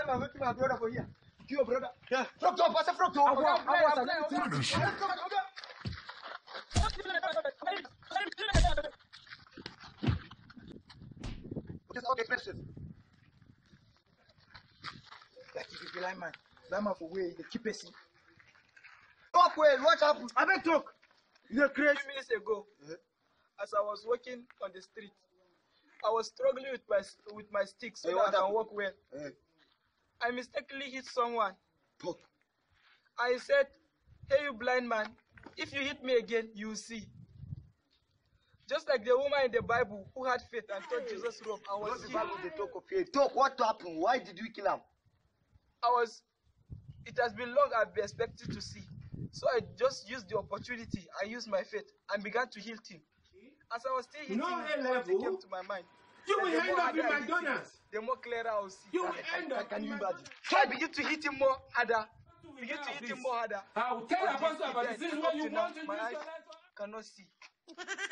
I'm waiting my brother for here. Kill your brother. Yeah. Frog top, what's a frog top? Okay, question. Like if you be like man for way the keep person. Talk well, what happened? I beg talk. You're crazy. 2 minutes ago, as I was walking on the street, I was struggling with my stick so that I can walk well. I mistakenly hit someone. Talk. I said, "Hey, you blind man, if you hit me again, you will see." Just like the woman in the Bible who had faith and thought Jesus rope, I was the Bible they talk of faith. Talk, what happened? Why did you kill him? It has been long I've been expected to see. So I just used the opportunity, I used my faith and began to heal him. As I was still hitting him, it came to my mind. You will end up in McDonald's. The more clearer I will see. You will end up. Can you imagine? So I begin to hit him more harder. I will tell the person about the things when you want to use your life. Cannot see.